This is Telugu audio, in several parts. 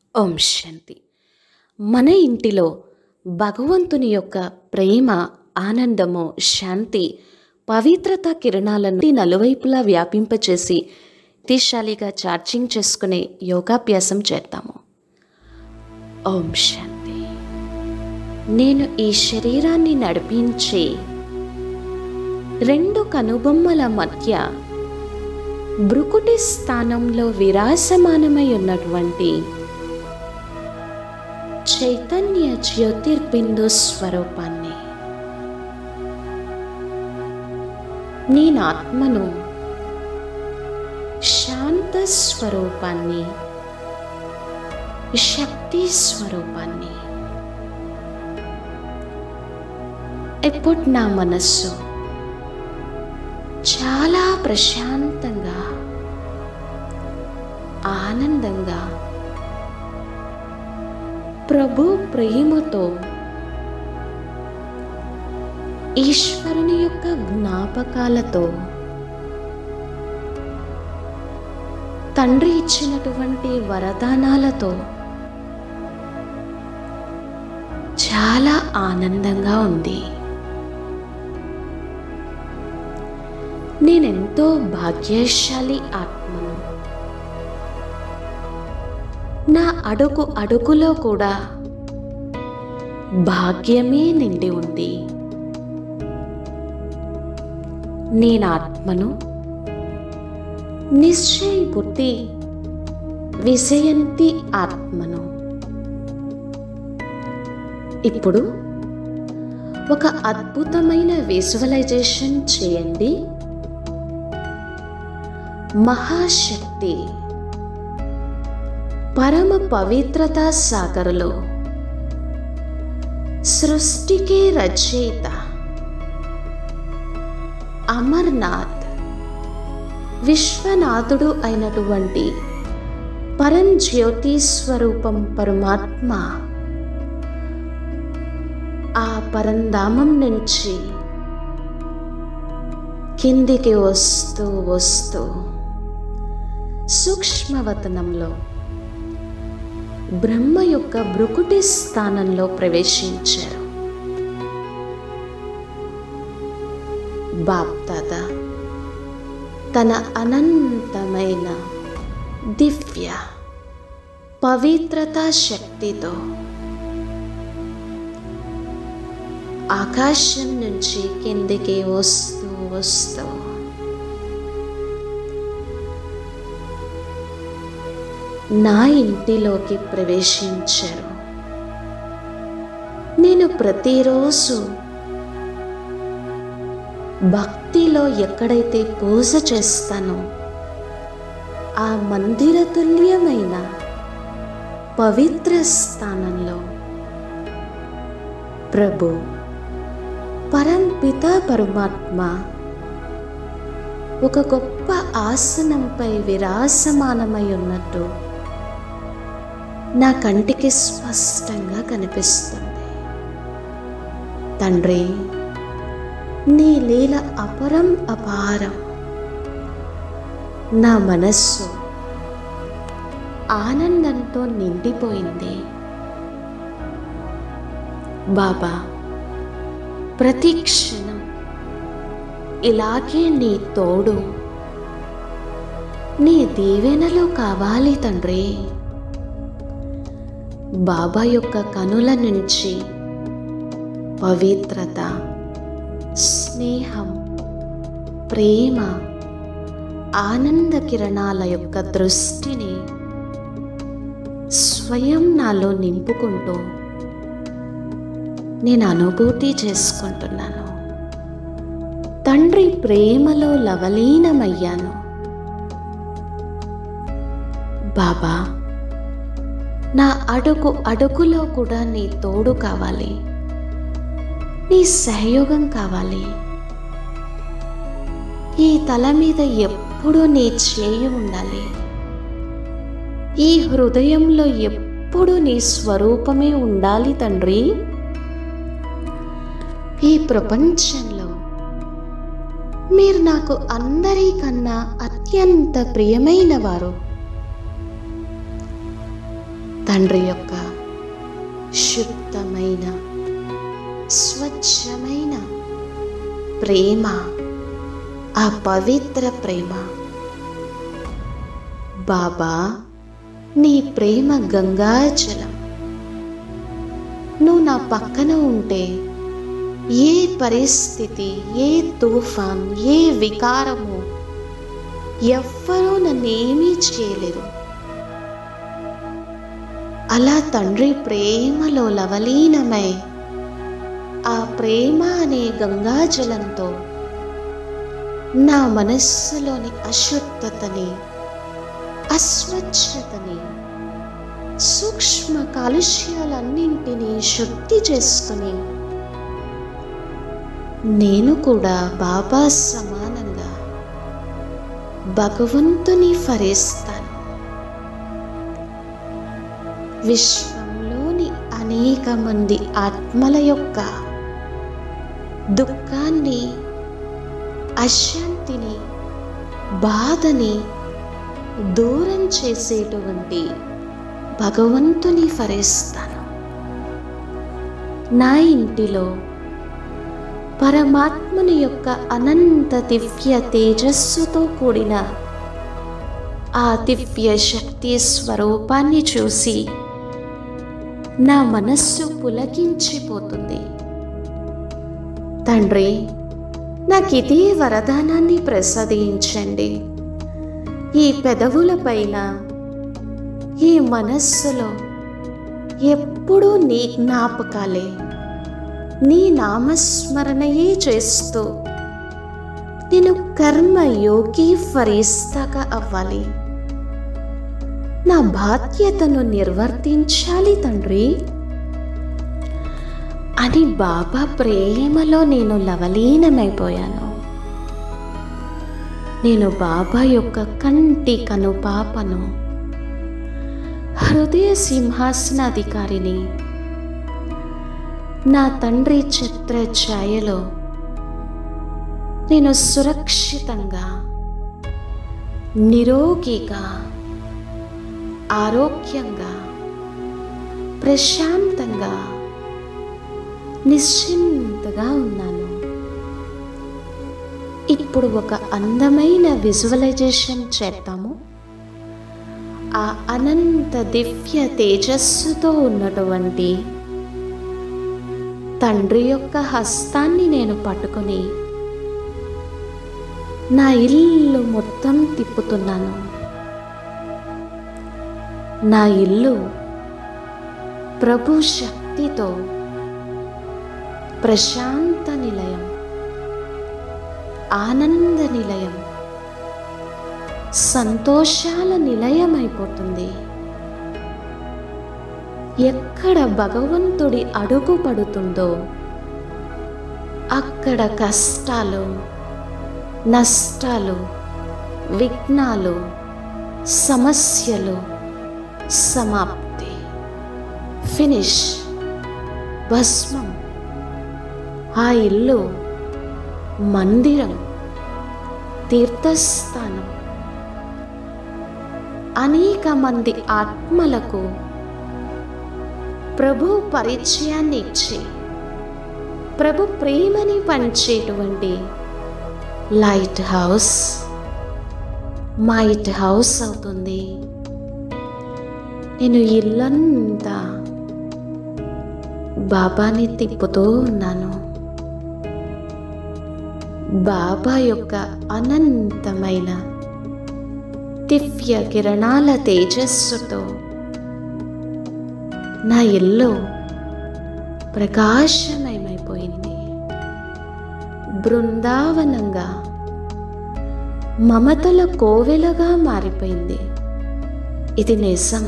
ఓం శాంతి. మన ఇంటిలో భగవంతుని యొక్క ప్రేమ, ఆనందము, శాంతి, పవిత్రత కిరణాలను నలువైపులా వ్యాపింపచేసి శక్తిశాలిగా ఛార్జింగ్ చేసుకునే యోగాభ్యాసం చేద్దాము. ఓం శాంతి. నేను ఈ శరీరాన్ని నడిపించే రెండు కనుబొమ్మల మధ్య భ్రుకుటి స్థానంలో విరాజమానమై ఉన్నటువంటి చైతన్య జ్యోతిర్బిందు స్వరూపాన్ని, నేను ఆత్మను, శాంత స్వరూపాన్ని, శక్తి స్వరూపాన్ని. ఇప్పుడు నా మనస్సు చాలా ప్రశాంతంగా, ఆనందంగా, ప్రభు ప్రేమతో, ఈశ్వరుని యొక్క జ్ఞాపకాలతో, తండ్రి ఇచ్చినటువంటి వరదానాలతో చాలా ఆనందంగా ఉంది. నేనెంతో భాగ్యశాలి ఆత్మను. నా అడుగు అడుగులో కూడా భాగ్యమే నిండి ఉంది. నేను ఆత్మను, నిశ్చయ బుద్ధి విజయంతి ఆత్మను. ఇప్పుడు ఒక అద్భుతమైన విజువలైజేషన్ చేయండి. మహాశక్తి పరమ పవిత్రతా సాగర్లో సృష్టికే రచయిత అమర్నాథ్, విశ్వనాథుడు అయినటువంటి పరంజ్యోతి స్వరూపం పరమాత్మ ఆ పరంధామం నుంచి కిందికి వస్తూ వస్తూ సూక్ష్మవతనంలో బ్రహ్మ యొక్క భ్రుకుటి స్థానంలో ప్రవేశించారు. బాప్దాదా తన అనంతమైన దివ్య పవిత్రతా శక్తితో ఆకాశం నుంచి కిందికి వస్తూ వస్తూ నా ఇంటిలోకి ప్రవేశించారు. నేను ప్రతిరోజు భక్తిలో ఎక్కడైతే పూజ చేస్తానో ఆ మందిర తుల్యమైన పవిత్ర స్థానంలో ప్రభు పరంపిత పరమాత్మ ఒక గొప్ప ఆసనంపై విరాజమానమై ఉన్నట్టు నా కంటికి స్పష్టంగా కనిపిస్తుంది. తండ్రి, నీ లీల అపరం అపారం. నా మనస్సు ఆనందంతో నిండిపోయింది. బాబా, ప్రతి క్షణం ఇలాగే నీ తోడు, నీ దీవెనలు కావాలి తండ్రి. బాబా యొక్క కనుల నుంచి పవిత్రత, స్నేహం, ప్రేమ, ఆనంద కిరణాల యొక్క దృష్టిని స్వయం నాలో నింపుకుంటూ నేను అనుభూతి చేసుకుంటున్నాను. తండ్రి ప్రేమలో లవలీనమయ్యాను. బాబా, నా అడుగు అడుగులో కూడా నీ తోడు కావాలి, నీ సహయోగం కావాలి. ఈ తల మీద ఎప్పుడూ నీ చేయి ఉండాలి. ఈ హృదయంలో ఎప్పుడూ నీ స్వరూపమే ఉండాలి తండ్రి. ఈ ప్రపంచంలో మీరు నాకు అందరికన్నా అత్యంత ప్రియమైన వారు. తండ్రి యొక్క శుద్ధమైన స్వచ్ఛమైన ప్రేమ, ఆ పవిత్ర ప్రేమ. బాబా, నీ ప్రేమ గంగాజలం. నువ్వు నా పక్కన ఉంటే ఏ పరిస్థితి, ఏ తుఫాన్, ఏ వికారము ఎవ్వరూ నన్నేమీ చేయలేరు. అలా తండ్రి ప్రేమలో లవలీనమై ఆ ప్రేమ అనే గంగాజలంతో నా మనస్సులోని అశుద్ధతని, అస్వచ్ఛతని, సూక్ష్మ కాలుష్యాలన్నింటినీ శుద్ధి చేసుకుని నేను కూడా బాబా సమానంగా భగవంతుని ఫరిస్తాను. విశ్వంలోని అనేక మంది ఆత్మల యొక్క దుఃఖాన్ని, అశాంతిని, బాధని దూరం చేసేటువంటి భగవంతుని ఫరిస్తాను. నా ఇంటిలో పరమాత్మని యొక్క అనంత దివ్య తేజస్సుతో కూడిన ఆ దివ్య శక్తి స్వరూపాన్ని చూసి నా మనస్సు పులకించిపోతుంది. తండ్రి, నాకు ఇదే వరదానాన్ని ప్రసాదించండి. ఈ పెదవుల పైన, ఈ మనస్సులో ఎప్పుడూ నీ జ్ఞాపకాలే, నీ నామస్మరణయే చేస్తూ నేను కర్మయోగి ఫరిస్తాగా అవ్వాలి. నా బాధ్యతను నిర్వర్తించాలి తండ్రి అని బాబా ప్రేమలో నేను లవలీనమైపోయాను. నేను బాబా యొక్క కంటి కనుపాపను, హృదయ సింహాసనాధికారిని. నా తండ్రి ఛత్రఛాయలో నేను సురక్షితంగా, నిరోగిగా, ఆరోగ్యంగా, ప్రశాంతంగా, నిశ్చింతగా ఉన్నాను. ఇప్పుడు ఒక అందమైన విజువలైజేషన్ చేద్దాము. ఆ అనంత దివ్య తేజస్సుతో ఉన్నటువంటి తండ్రి యొక్క హస్తాన్ని నేను పట్టుకొని నా ఇల్లు మొత్తం తిప్పుతున్నాను. నా ఇల్లు ప్రభు శక్తితో ప్రశాంత నిలయం, ఆనంద నిలయం, సంతోషాల నిలయం అయిపోతుంది. ఎక్కడ భగవంతుడి అడుగు పడుతుందో అక్కడ కష్టాలు, నష్టాలు, విఘ్నాలు, సమస్యలు సమాప్తి, ఫినిష్, భస్మం. ఆ ఇల్లు మందిరం, తీర్థస్థానం. అనేక మంది ఆత్మలకు ప్రభు పరిచయాన్ని ఇచ్చి ప్రభు ప్రేమని పంచేటువంటి లైట్ హౌస్, మైట్ హౌస్ అవుతుంది. నేను ఇల్లంతా బాబాని తిప్పుతూ ఉన్నాను. బాబా యొక్క అనంతమైన దివ్య కిరణాల తేజస్సుతో నా ఇల్లు ప్రకాశమయమైపోయింది. బృందావనంగా, మమతల కోవెలగా మారిపోయింది. ఇది నిజం.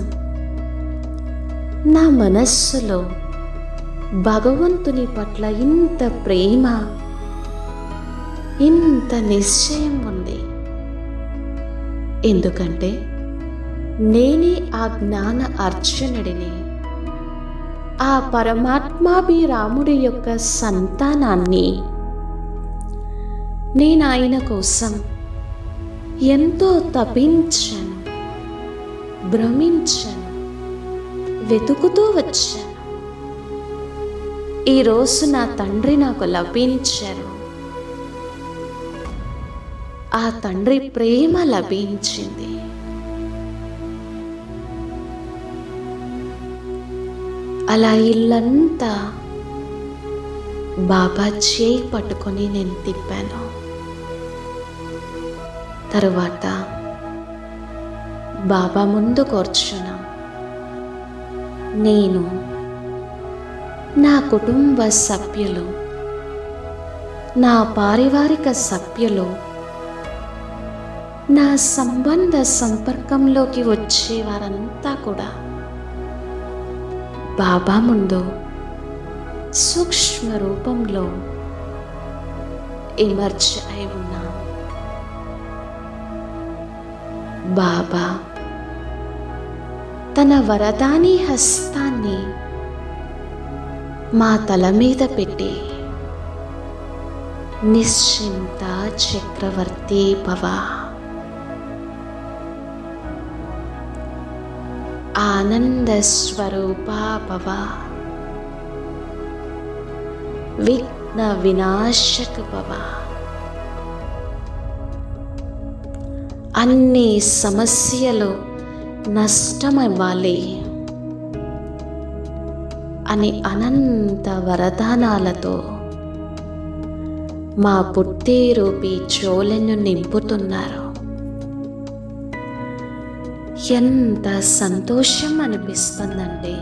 నా మనస్సులో భగవంతుని పట్ల ఇంత ప్రేమ, ఇంత నిశ్చయం ఉంది. ఎందుకంటే నేనే ఆ జ్ఞాన అర్జునుడిని, ఆ పరమాత్మాభిరాముడి యొక్క సంతానాన్ని. నేను ఆయన కోసం ఎంతో తపించాను, భ్రమించాను, వెతుకుతూ వచ్చాను. ఈరోజు నా తండ్రి నాకు లభించారు. ఆ తండ్రి ప్రేమ లభించింది. అలా ఇల్లంతా బాబా చేయి పట్టుకొని నేను తిప్పాను. తరువాత బాబా ముందు కూర్చున్నాం. నేను, నా కుటుంబ సభ్యులు, నా పారివారిక సభ్యులు, నా సంబంధ సంపర్కంలోకి వచ్చే వారంతా కూడా బాబా ముందు సూక్ష్మ రూపంలో ఇమర్జ్ అయి ఉన్నాం. బాబా తన వరదాని హస్తాన్ని మా తల మీద పెట్టి నిశ్చింత చక్రవర్తి భవ, ఆనంద స్వరూప భవ, విఘ్న వినాశక భవ, అన్ని సమస్యలు నష్టమవ్వాలి అని అనంత వరదానాలతో మా బుద్ధి రూపీ చోలెను నింపుతున్నారు. ఎంత సంతోషం అనిపిస్తుందండి.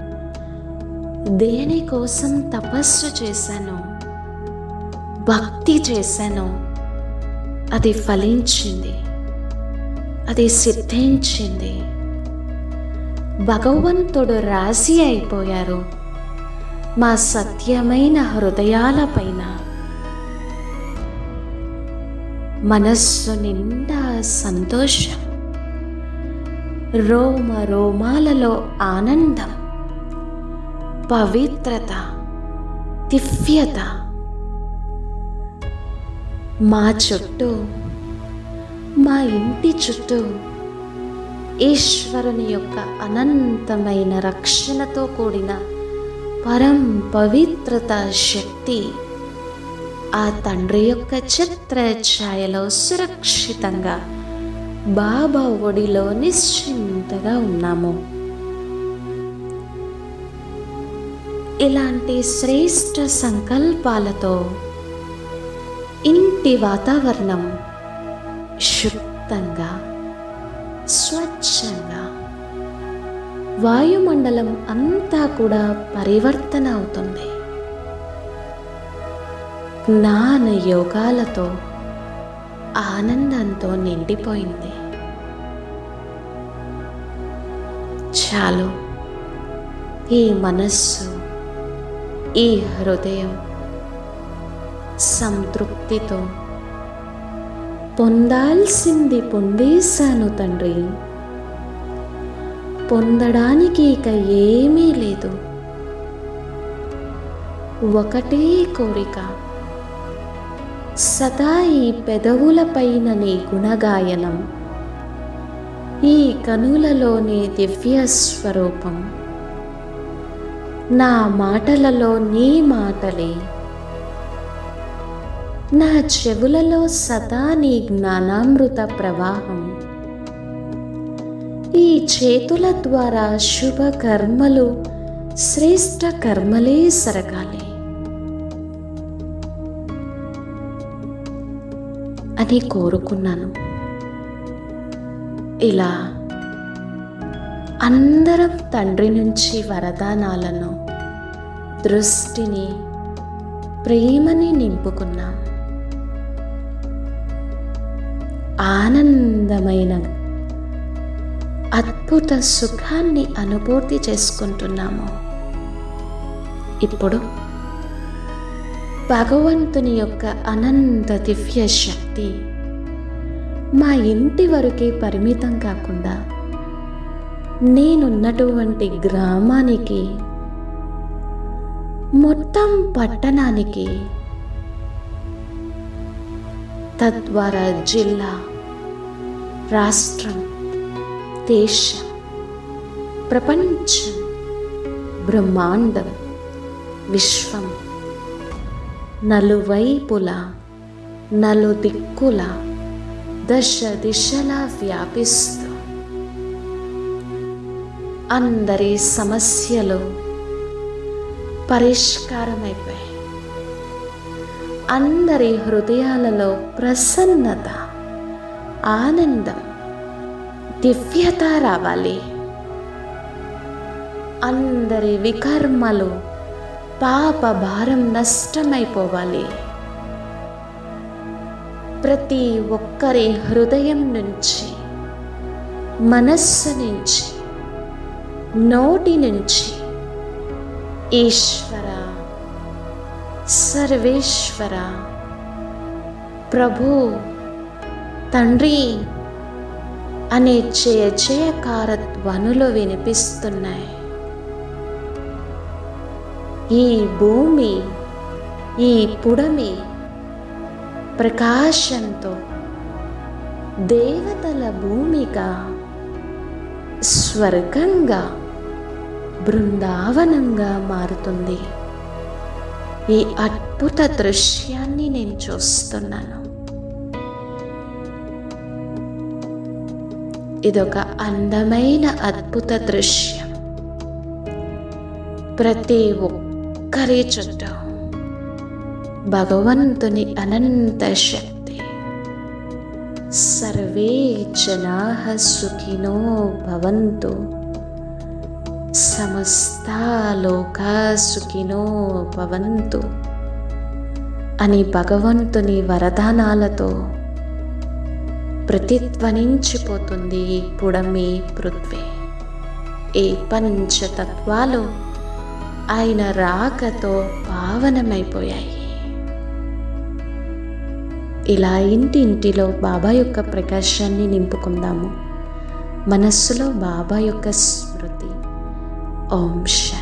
దేనికోసం తపస్సు చేశానో, భక్తి చేశానో అది ఫలించింది, అది సిద్ధించింది. భగవంతుడు రాశి అయిపోయారు మా సత్యమైన హృదయాలపైన. మనస్సు నిండా సంతోషం, రోమ రోమాలలో ఆనందం, పవిత్రత, దివ్యత. మా చుట్టూ, మా ఇంటి చుట్టూ ఈశ్వరుని యొక్క అనంతమైన రక్షణతో కూడిన పరం పవిత్రత శక్తి, ఆ తండ్రి యొక్క చిత్ర ఛాయలో సురక్షితంగా బాబా ఒడిలో నిశ్చింతగా ఉన్నాము. ఇలాంటి శ్రేష్ఠ సంకల్పాలతో ఇంటి వాతావరణం శుద్ధంగా, స్వచ్ఛంగా, వాయుమండలం అంతా కూడా పరివర్తన అవుతుంది. జ్ఞాన యోగాలతో ఆనందంతో నిండిపోయింది. చాలు, ఈ మనస్సు, ఈ హృదయం సంతృప్తితో పొందాల్సింది పొందేశాను తండ్రి, పొందడానికి ఇక ఏమీ లేదు. ఒకటే కోరిక, సదా ఈ పెదవులపైన నీ గుణగాయనం, ఈ కనులలో నీ దివ్య స్వరూపం, నా మాటలలో నీ మాటలే, నా చెవులలో సదా నీ జ్ఞానామృత ప్రవాహం, ఈ చేతుల ద్వారా శుభ కర్మలు, శ్రేష్ఠ కర్మలే సరగాలి అని కోరుకున్నాను. ఇలా అందరం తండ్రి నుంచి వరదానాలను, దృష్టిని, ప్రేమని నింపుకున్నాం. ఆనందమైన అద్భుత సుఖాన్ని అనుభూతి చేసుకుంటున్నాము. ఇప్పుడు భగవంతుని యొక్క అనంత దివ్య శక్తి మా ఇంటి వరకే పరిమితం కాకుండా నేనున్నటువంటి గ్రామానికి, మొత్తం పట్టణానికి, తద్వారా జిల్లా, రాష్ట్రం, దేశం, ప్రపంచం బ్రహ్మాండం, విశ్వం నలువైపుల నలుదిక్కుల దశ దిశలా వ్యాపిస్తూ అందరి సమస్యలు పరిష్కారమైపోయాయి. అందరి హృదయాలలో ప్రసన్నత, ఆనందం, దివ్యత రావాలి. అందరి వికర్మలు, పాప భారం నష్టమైపోవాలి. ప్రతి ఒక్కరి హృదయం నుంచి, మనస్సు నుంచి, నోటి నుంచి ఈశ్వర, సర్వేశ్వర, ప్రభు, తండ్రి అనే జయ జయకార ధ్వనులు వినిపిస్తున్నాయి. ఈ భూమి, ఈ పుడమి ప్రకాశంతో దేవతల భూమిగా, స్వర్గంగా, బృందావనంగా మారుతుంది. ఈ అద్భుత దృశ్యాన్ని నేను చూస్తున్నాను. ఇదొక అందమైన అద్భుత దృశ్యం. ప్రతి ఒక్కరి చుట్టూ భగవంతుని అనంత శక్తి. సర్వే జనాః సుఖినో భవంతు, సమస్తా లోకా సుఖినో భవంతు అని భగవంతుని వరదానాలతో ప్రతిధ్వనించిపోతుంది ఈ పుడమి పృథ్వీ. ఈ పంచతత్వాలు ఆయన రాకతో పావనమైపోయాయి. ఇలా ఇంటింటిలో బాబా యొక్క ప్రకాశాన్ని నింపుకుందాము. మనస్సులో బాబా యొక్క స్మృతి. ఓం శాంతి.